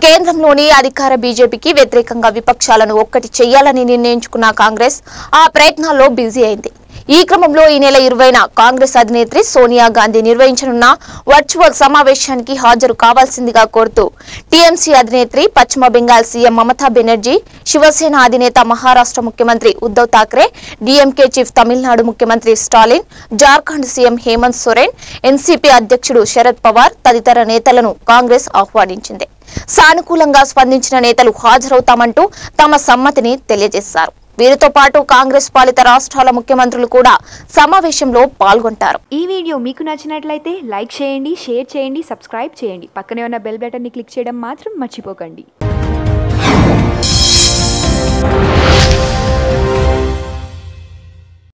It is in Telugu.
కేంద్రంలోని అధికార బీజేపీకి వ్యతిరేకంగా విపక్షాలను ఒక్కటి చేయాలని నిర్ణయించుకున్న కాంగ్రెస్ ఆ ప్రయత్నాల్లో బిజీ అయింది. ఈ క్రమంలో ఈ నెల 20న కాంగ్రెస్ అధినేత్రి సోనియా గాంధీ నిర్వహించనున్న వర్చువల్ సమావేశానికి హాజరు కావాల్సిందిగా కోరుతూ టీఎంసీ అధినేత్రి, పశ్చిమ బెంగాల్ సీఎం మమతా బెనర్జీ, శివసేన అధినేత మహారాష్ట్ర ముఖ్యమంత్రి ఉద్ధవ్ ఠాక్రే, డీఎంకే చీఫ్ తమిళనాడు ముఖ్యమంత్రి స్టాలిన్, జార్ఖండ్ సీఎం హేమంత్ సోరెన్, ఎన్సీపీ అధ్యక్షుడు శరద్ పవార్ తదితర నేతలను కాంగ్రెస్ ఆహ్వానించింది. సానుకూలంగా స్పందించిన నేతలు హాజరవుతామంటూ తమ సమ్మతిని తెలియజేశారు. వీరితో పాటు కాంగ్రెస్ పాలిత రాష్ట్రాల ముఖ్యమంత్రులు కూడా సమావేశంలో పాల్గొంటారు. ఈ వీడియో మీకు నచ్చినట్లయితే లైక్ చేయండి, షేర్ చేయండి, సబ్స్క్రైబ్ చేయండి. పక్కనే ఉన్న బెల్ బటన్ ని క్లిక్ చేయడం మాత్రం మర్చిపోకండి.